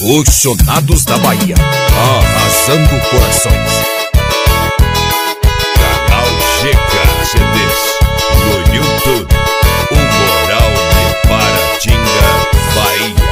Os Sonados da Bahia, arrasando corações. Canal GK CDs no YouTube. O Moral de Paratinga, Bahia.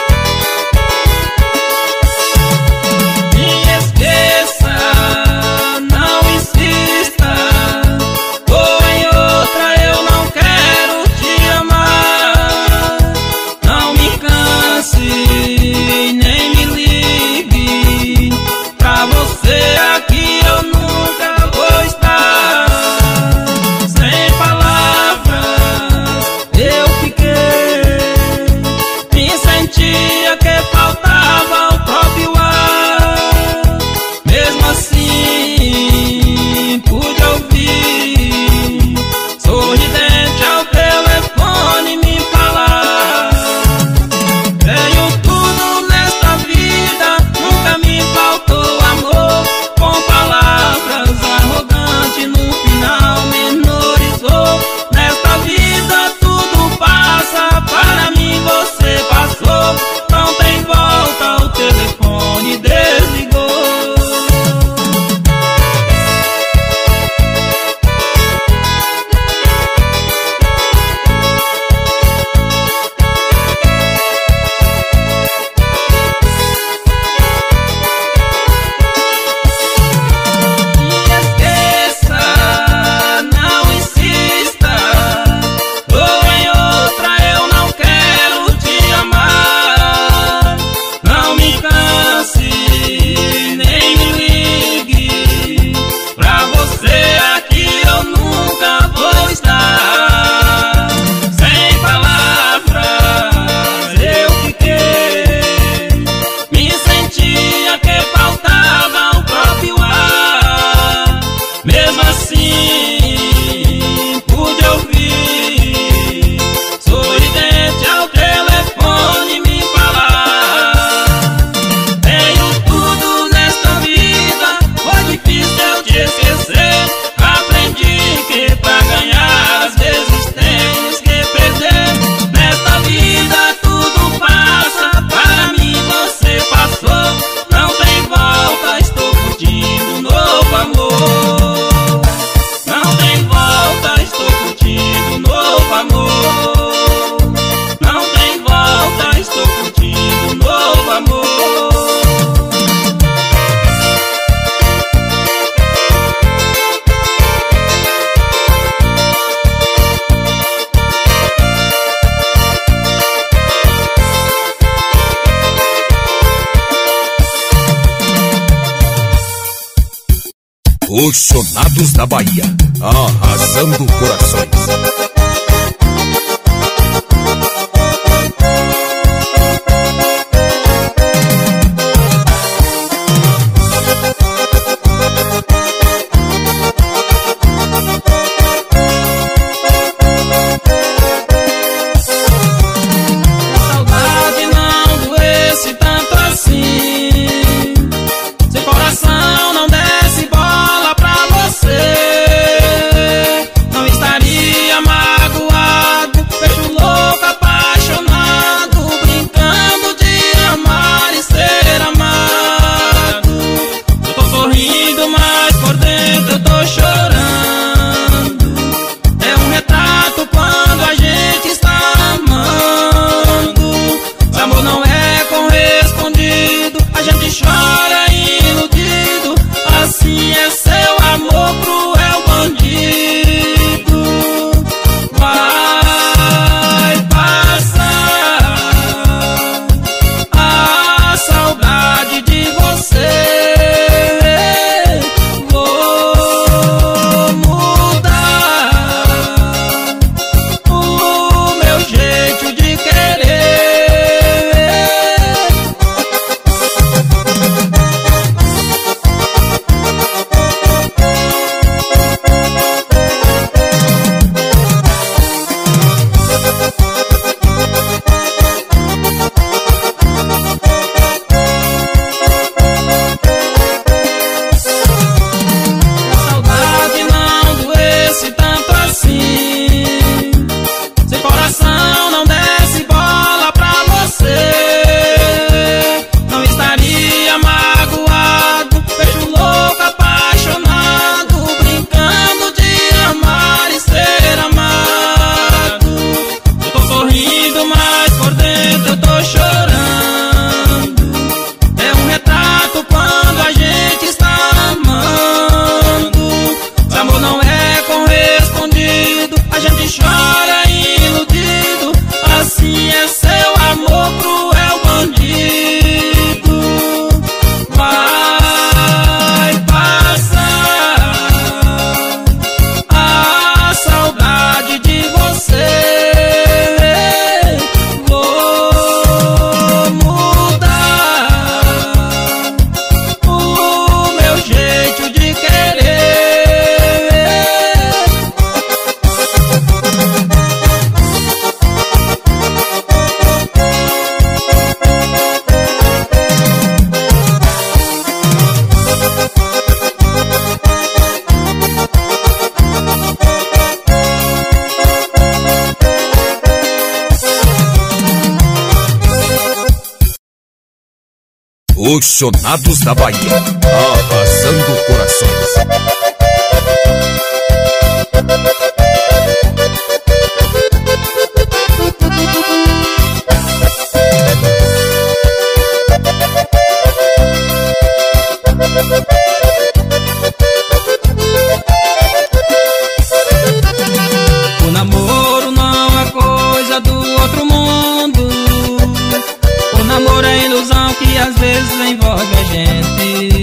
Me esqueça, não insista. Ou em outra eu não quero te amar. Não me canse, nem me ligue. Pra você aqui eu nunca vou estar. Sem palavras eu fiquei. Me sentia que faltava o próprio ar. Mesmo assim pude ouvir sorridente ao telefone me falar. Tenho tudo nesta vida, nunca me faltou amor. Com palavras arrogantes no final menorizou. Nesta vida tudo passa, para mim você passou. Não tem volta, o telefone desligou. Me esqueça, não insista. Ou em outra eu não quero te amar. Não me canse, nem me ligue. Pra você aqui eu nunca vou estar. Sem palavras eu fiquei. Me sentia que faltava o próprio ar. Mesmo assim pude ouvir sorridente ao telefone me falar. Tenho tudo nesta vida, foi difícil eu te esquecer. Aprendi que pra ganhar às vezes tens que perder. Nesta vida tudo passa, para mim você passou. Não tem volta, estou curtindo um novo amor. Não tem volta, estou curtindo um novo amor. Não tem volta, estou curtindo um novo amor. Os Sonados da Bahia, arrasando corações. Saudade não doesse tanto assim. Seu coração não desse bola pra você. Não estaria mais Apaixonados da Bahia, arrasando corações. O namoro não é coisa do outro mundo. O namoro é ilusão que às vezes envolve a gente.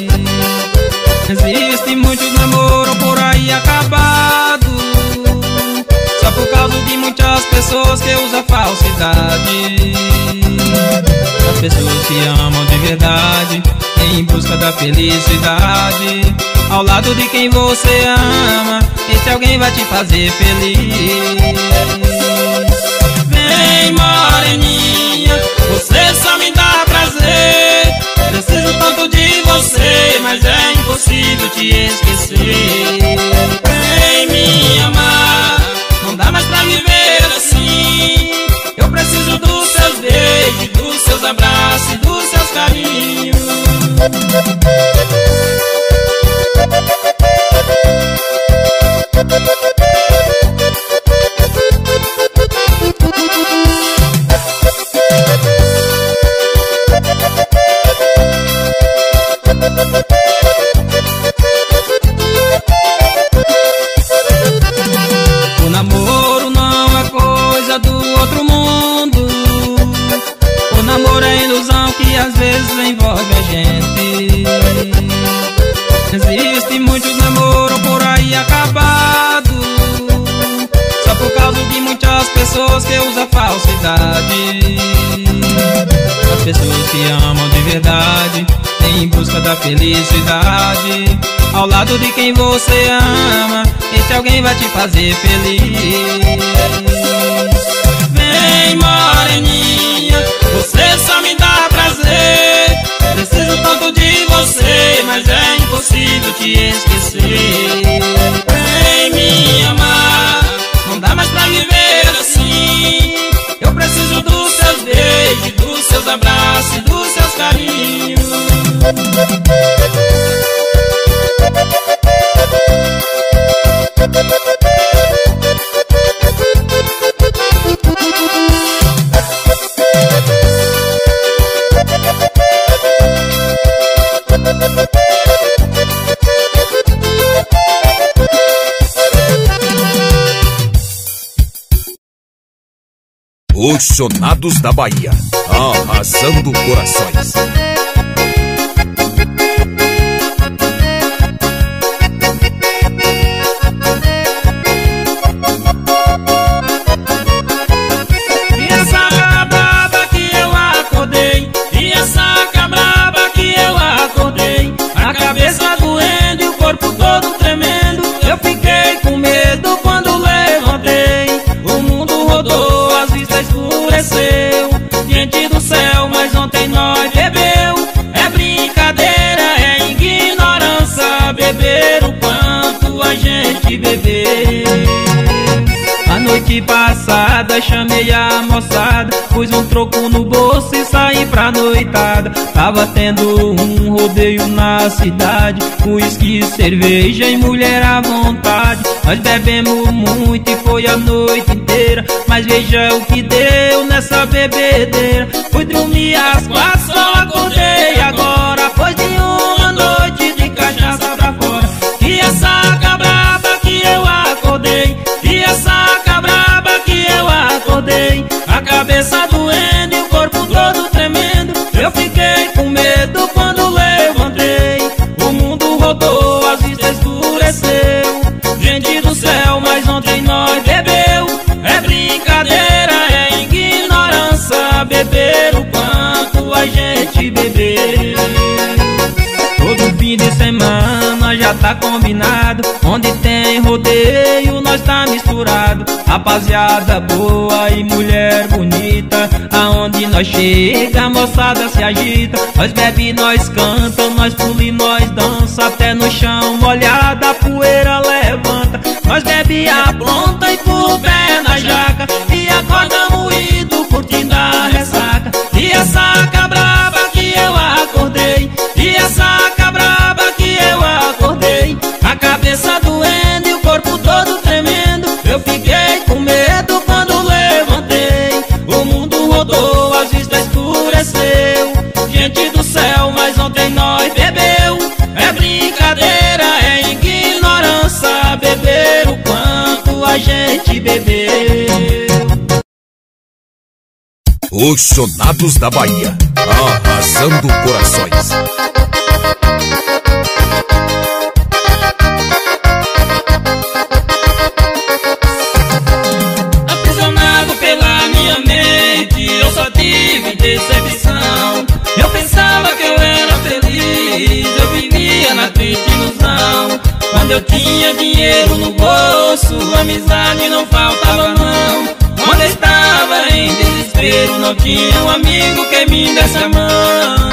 Existe muitos namoros por aí acabado, só por causa de muitas pessoas que usam falsidade. As pessoas que amam de verdade, em busca da felicidade, ao lado de quem você ama, esse alguém vai te fazer feliz. Vem, moreninha, você só me dá prazer. Preciso tanto de você, mas é impossível te esquecer. Vem me amar, não dá mais pra viver assim. Eu preciso dos seus beijos, dos seus abraços e dos seus carinhos. O namoro não é coisa do outro mundo. O namoro é ilusão que às vezes envolve a gente. Existe muitos namoros por aí acabado, só por causa de muitas pessoas que usam falsidade. As pessoas que amam de verdade, em busca da felicidade, ao lado de quem você ama, esse alguém vai te fazer feliz. Vem, moreninha, você só me dá prazer. Preciso tanto de você, mas é impossível te esquecer. Vem me amar, não dá mais pra viver assim. Eu preciso dos seus beijos, dos seus abraços e dos seus carinhos. Apaixonados da Bahia, arrasando corações. E essa braba que eu acordei, e essa cabraba que eu acordei, a cabeça doendo e o corpo todo tremendo. Eu fiquei com medo quando levantei. O mundo rodou, as vistas escureceu diante do céu, mas ontem nós bebeu. É brincadeira, é ignorância, beber o quanto a gente bebeu. A noite passada chamei a moçada, pus um troco no bolso e saí pra noitada. Tava tendo um rodeio na cidade, uísque, cerveja e mulher à vontade. Nós bebemos muito e foi a noite inteira, mas veja o que deu nessa bebedeira. Fui dormir às 4, só acordei agora, pois de uma noite de cachaça pra fora. E essa cabraba que eu acordei, e essa cabraba que eu acordei, a cabeça doendo e o corpo todo tremendo. Eu fiquei com medo quando levantei. O mundo rodou, as vistas escureceu diante do céu, mas ontem nós bebeu. É brincadeira, é ignorância, beber o quanto a gente bebeu. Todo fim de semana já tá combinado, onde tem rodeio nós tá misturado. Rapaziada boa e mulher bonita, aonde nós chega a moçada se agita. Nós bebe, nós canta, nós pula e nós dança, até no chão molhada a poeira levanta. Nós bebe a planta e pula o pé na jaca, e acorda moído curtindo a ressaca. E essa cabraba que eu ontem nós bebeu. É brincadeira, é ignorância beber o quanto a gente bebeu. Os Sonados da Bahia, arrasando corações. Aprisionado pela minha mente, eu só tive decepção. Eu pensava que eu era feliz, eu vivia na triste ilusão. Quando eu tinha dinheiro no bolso, amizade não faltava não. Quando eu estava em desespero, não tinha um amigo que me desse a mão.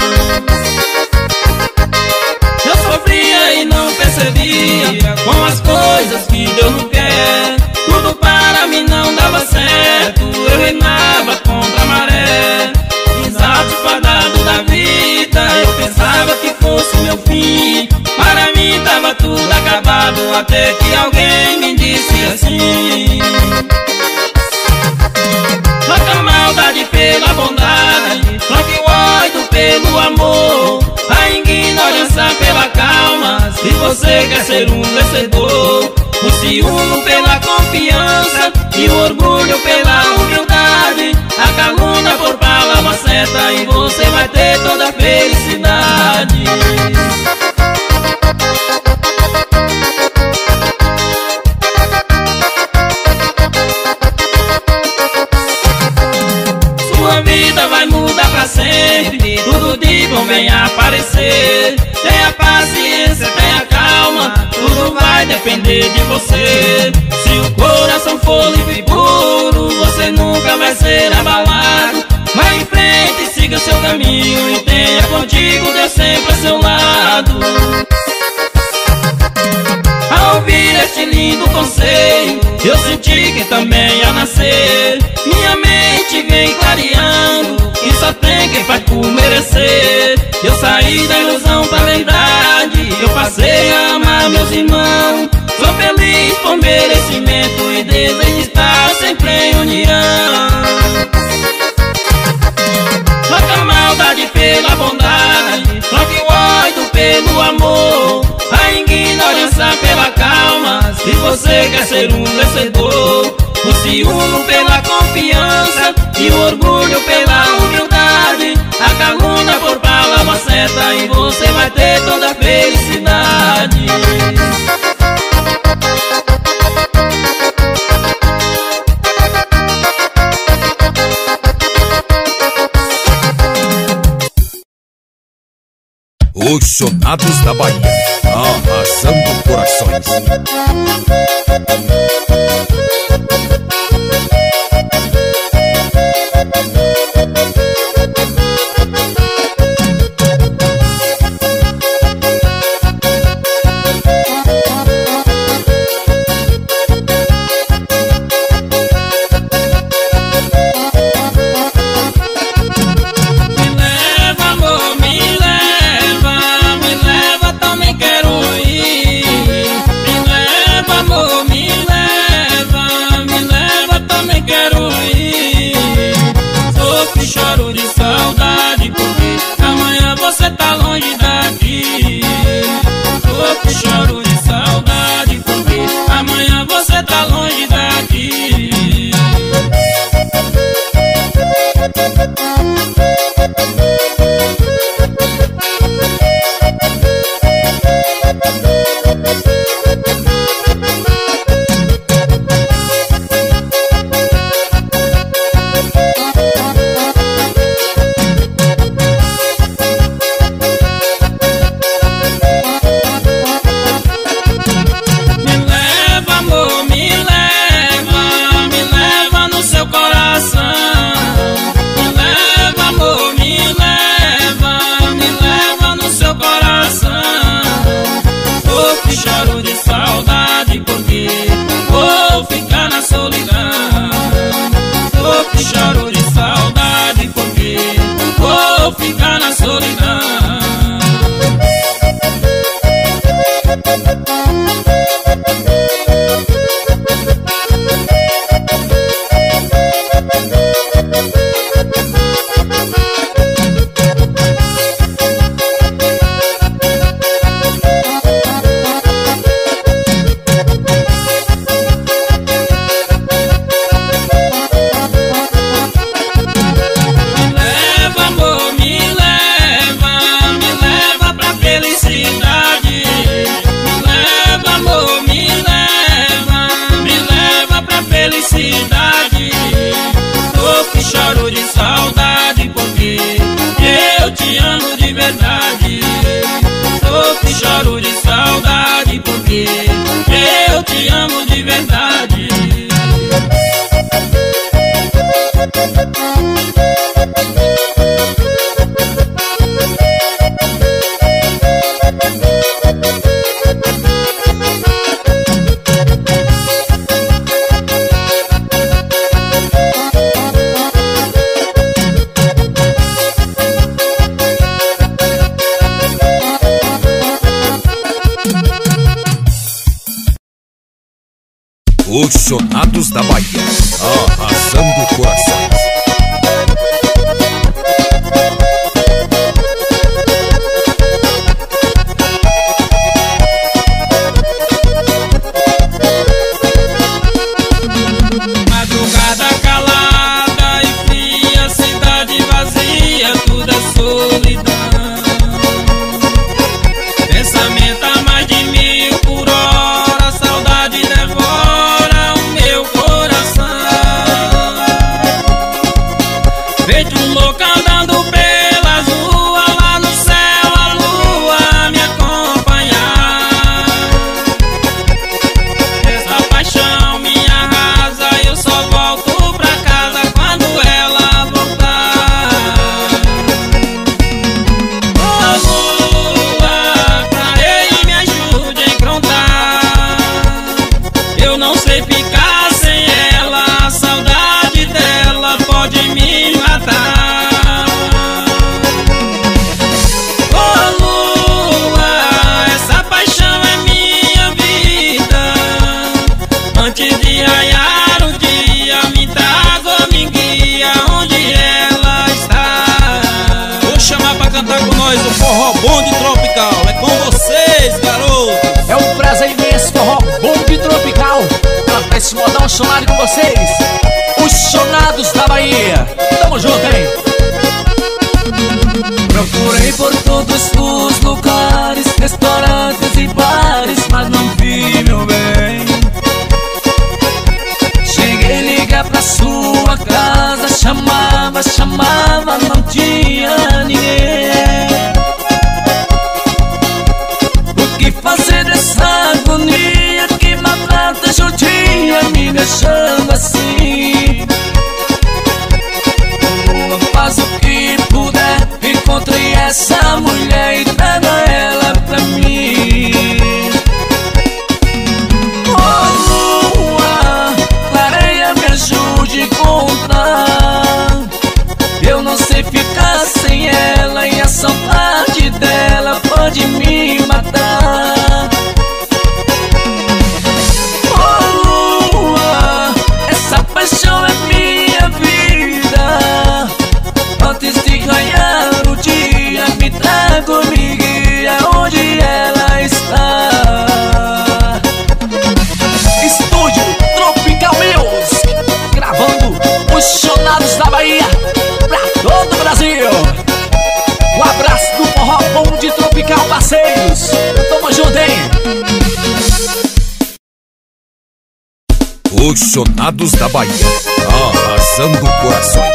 Eu sofria e não percebia com as coisas que Deus não quer. Tudo para mim não dava certo, eu remava contra a maré. Insatisfadado da vida, eu pensava que fosse meu fim. Para mim tava tudo acabado, até que alguém me disse assim: troca a maldade pela bondade, troque o ódio pelo amor, a ignorância pela calma, se você quer ser um vencedor. O ciúme pela confiança e o orgulho pela humildade, a calúnia por palavra certa e você vai ter toda a felicidade. Sua vida vai mudar pra sempre, tudo de bom vem aparecer. Tenha paciência, tenha calma, tudo vai depender de você. Se o coração for livre e puro, você nunca vai ser abalado. Vai em frente, siga seu caminho e tenha contigo Deus sempre ao seu lado. Ao ouvir este lindo conselho, eu senti que também ia nascer. Minha mente vem clareando, que só tem quem faz por merecer. Eu saí da ilusão pra verdade, eu passei a amar meus irmãos. Sou feliz por merecimento e desejo estar sempre em união. Troca a maldade pela bondade, troque o ódio pelo amor, a ignorância pela calma, se você quer ser um vencedor. O ciúme pela confiança e o orgulho pela humildade, a calúnia por palavra certa e você vai ter toda a felicidade. Os Sonados da Bahia, arrasando corações. Choro de saudade porque amanhã você tá longe daqui. Choro de saudade porque amanhã você tá longe daqui. Os Sonados da Bahia, arrasando corações. Madrugada calada e fria, cidade vazia, tudo é solidão. Pensamento a mais de 1000 por hora, saudade devora o meu coração. Feito um louco andando pelas ruas, lá no céu a lua me acompanhar. Essa paixão me arrasa, eu só volto pra casa quando ela voltar. Oh lua, clareie e me ajude a encontrar. Eu não sei ficar sem ela, a saudade dela pode me matar. Oh lua, essa paixão é minha vida. Antes de raiar o dia, me traga, me guia onde ela está. Vou chamar pra cantar com nós o forró bonde tropical. É com vocês, garotos. É um prazer imenso, forró bonde tropical. Pra esse modão sonado com vocês, os Sonados da Bahia. Tamo junto, hein? Procurei por todos os lugares, restaurantes e bares, mas não vi, meu bem. Cheguei a ligar pra sua casa, chamava, chamava, não tinha ninguém. O que fazer dessa agonia que maltrata judia, me deixando assim? Faz o que puder, encontrei essa mulher e traga ela pra mim. Oh lua, clareia, me ajude a encontrar. Eu não sei ficar sem ela e a saudade dela pode me matar. Oh lua, essa paixão é minha vida. Antes de ganhar o dia, me traga, me guia onde ela está. Estúdio Tropical Music, gravando os Sonados da Bahia pra todo o Brasil. Um abraço do forró bonde tropical, parceiros. Tamo junto, hein? Os Sonados da Bahia, arrasando corações.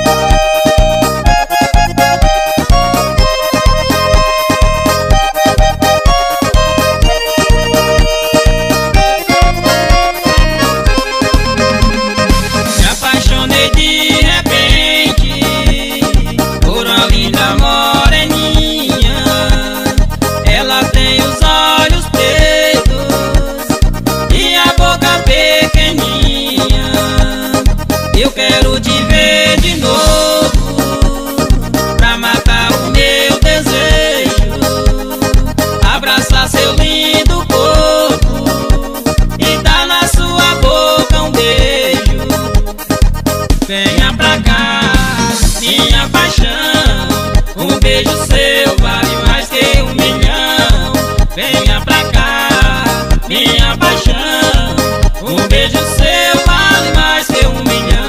Me apaixonei de repente por uma linda moreninha. Ela tem os olhos pretos e a boca pequeninha. Eu quero te ver de novo pra matar o meu desejo, abraçar seu lindo corpo e dar na sua boca um beijo. Venha pra cá, minha paixão, um beijo seu vale mais que 1 milhão. Venha pra cá, minha paixão, um beijo seu vale mais que 1 milhão.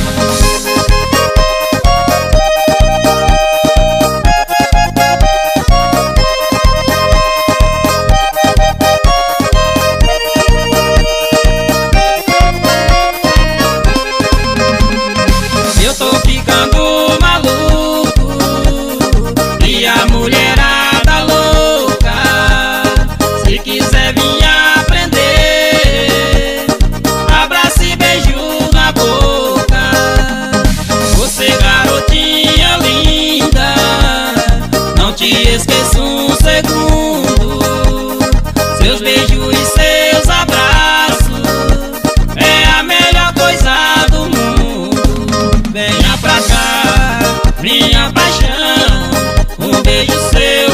Eu tô ficando maluco e a mulherada louca. Se quiser vir aprender, abraço e beijo na boca. Você garotinha linda, não te esqueço um segundo. Seus beijos e seus abraços é a melhor coisa do mundo. Venha pra cá, minha paixão, um beijo seu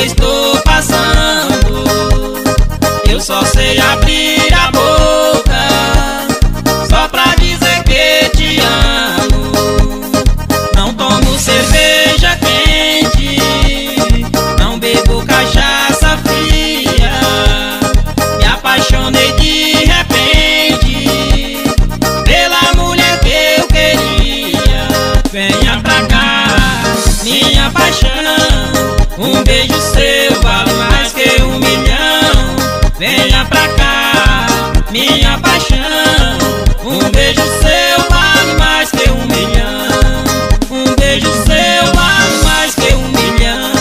estou passando. Eu só sei abrir a boca só pra dizer que te amo. Não tomo cerveja quente, não bebo cachaça fria. Me apaixonei de repente pela mulher que eu queria. Venha pra cá, minha paixão, um beijo seu vale mais que 1 milhão. Venha pra cá, minha paixão, um beijo seu vale mais que 1 milhão. Um beijo seu vale mais que 1 milhão.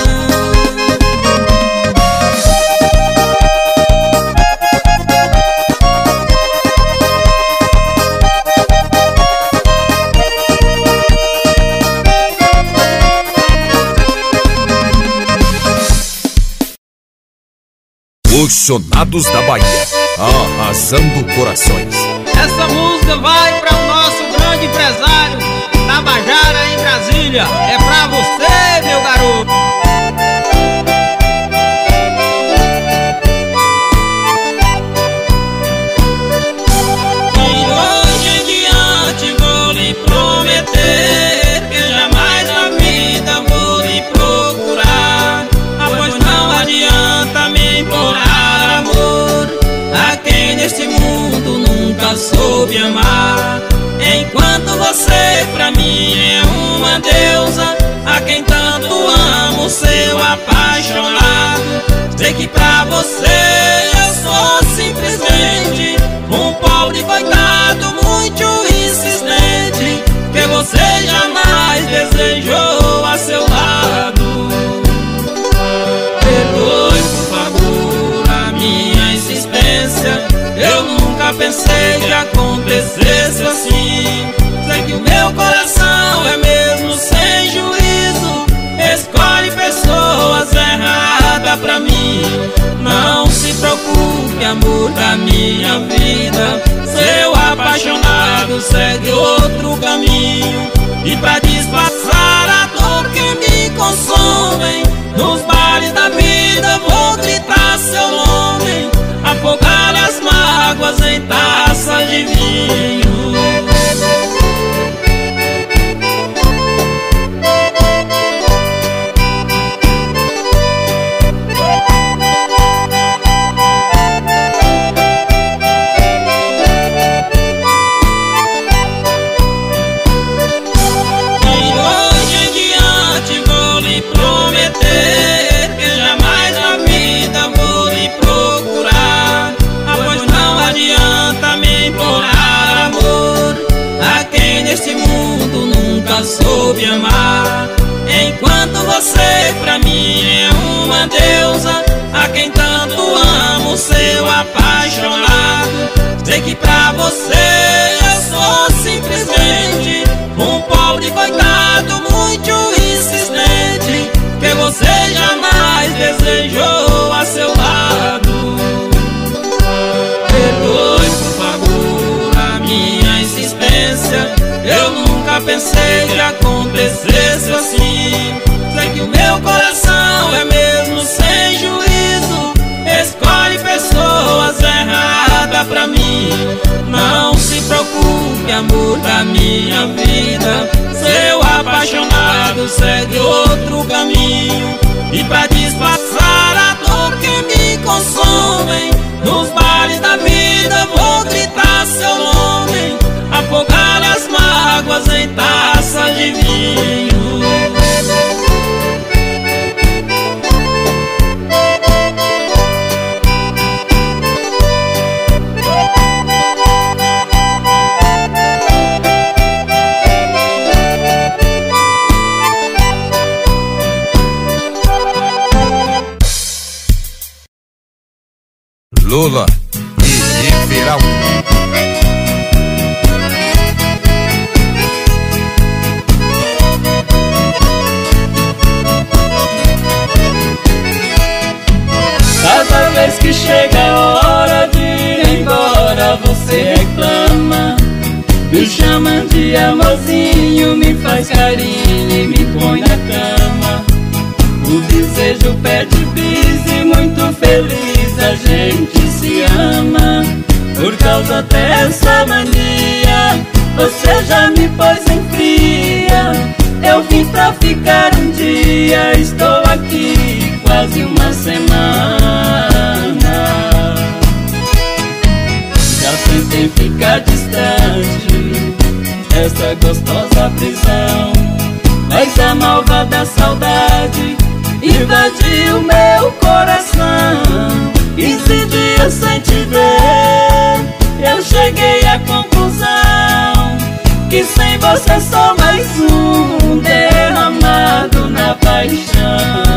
Os Chonados da Bahia, arrasando corações. Essa música vai para o nosso grande empresário Tabajara em Brasília. É pra você, meu garoto. E hoje em diante vou lhe prometer que jamais na vida vou lhe procurar. Pois não adianta me implorar amor a quem neste mundo nunca soube amar. Enquanto você pra mim é uma deusa, a quem tanto amo, seu apaixonado. Sei que pra você eu sou simplesmente um pobre coitado muito insistente, que você jamais desejou a seu lado. Perdoe, por favor, a minha insistência. Eu nunca pensei que acontecesse assim. Sei que o meu coração é mesmo sem juízo, escolhe pessoas erradas pra mim. Não se preocupe, amor da minha vida, seu apaixonado segue outro caminho. E pra disfarçar a dor que me consome, nos bares da vida vou gritar seu nome, afogar as mágoas em taças de vinho. Neste mundo nunca soube amar. Enquanto você pra mim é uma deusa, a quem tanto amo, seu apaixonado. Sei que pra você eu sou simplesmente um pobre coitado muito insistente, que você jamais desejou a seu lado. Perdoe, por favor, a minha insistência. Eu nunca pensei que acontecesse assim. Sei que o meu coração é mesmo sem juízo, escolhe pessoas erradas pra mim. Não se preocupe, amor da minha vida, seu apaixonado segue outro caminho. E pra disfarçar a dor que me consome, nos bares da vida vou gritar seu nome, afogar as mágoas em taças de vinho. Lula e Ribeirão. Cada vez que chega a hora de ir embora, você reclama, me chama de amorzinho, me faz carinho e me põe na cama. O desejo pede feliz, a gente se ama. Por causa dessa mania, você já me pôs em fria. Eu vim pra ficar um dia, estou aqui quase uma semana. Já tentei ficar distante dessa gostosa prisão, mas a malvada saudade invadiu meu coração. 15 dias sem te ver, eu cheguei à conclusão que sem você sou mais um derramado na paixão.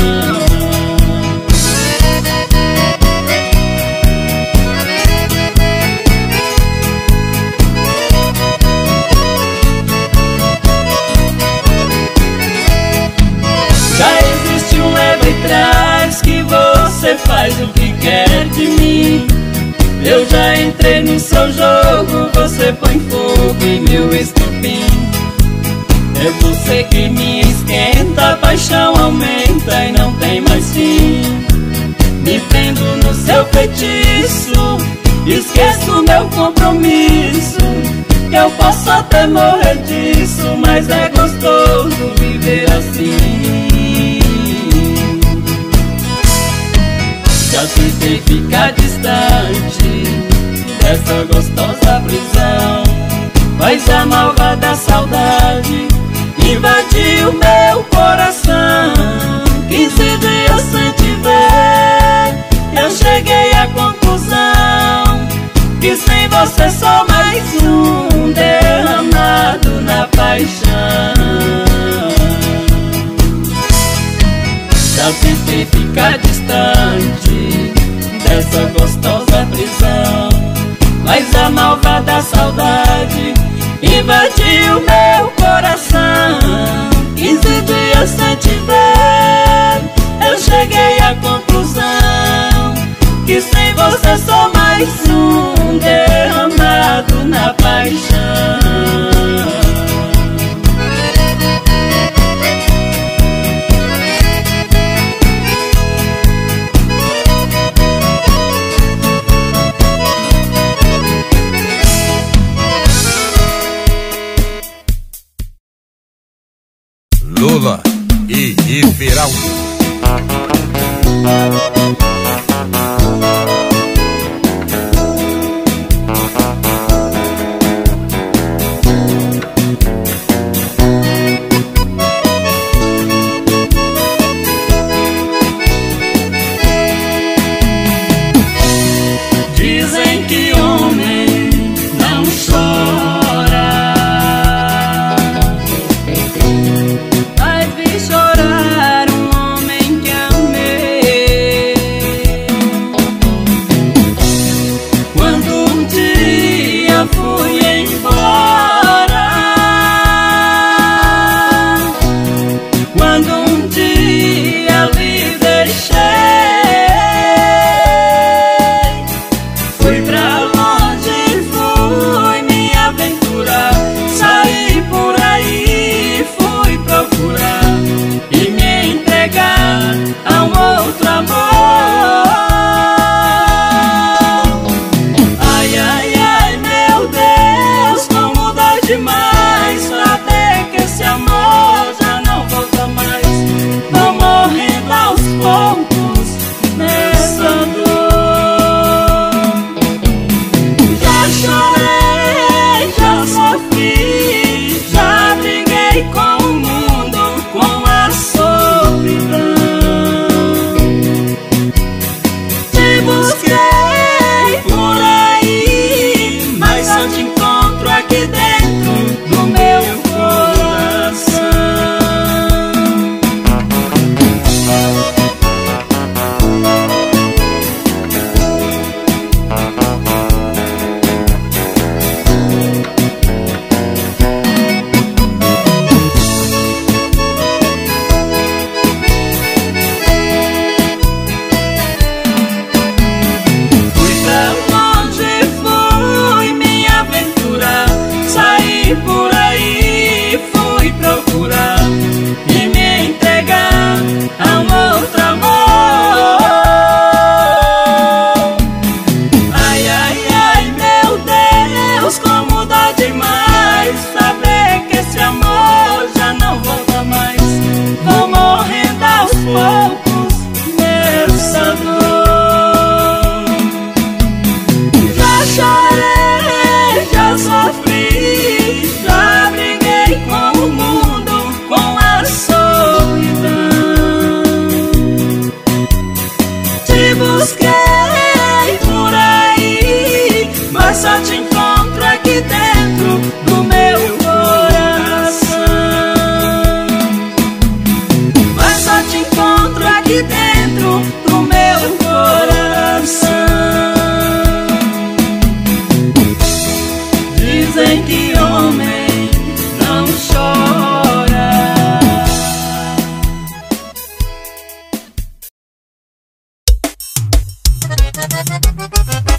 Já existe um leva e trás que você faz o que quer de mim. Eu já entrei no seu jogo, você põe fogo em meu estupim. É você que me esquenta, a paixão aumenta e não tem mais fim. Me prendo no seu feitiço, esqueço meu compromisso. Eu posso até morrer disso, mas é gostoso viver assim. Já tentei ficar distante dessa gostosa prisão, mas a malvada saudade invadiu meu coração. 15 dias sem te ver, eu cheguei à conclusão que sem você sou mais um derramado na paixão. Já tentei ficar distante dessa gostosa prisão, mas a malvada saudade invadiu meu coração. 15 dias sem te ver, eu cheguei à conclusão que sem você sou mais um derramado na paixão. Lula e Riveraldo. Dizem que homem não chora, mas vi chorar um homem que amei. aqui dentro do meu coração. Dizem que homem não chora.